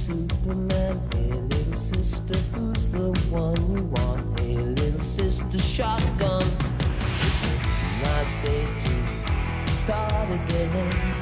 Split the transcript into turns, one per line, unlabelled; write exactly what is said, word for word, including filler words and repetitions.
Superman. Hey, little sister, who's the one you want? Hey, little sister, shotgun. It's a nice day to start again.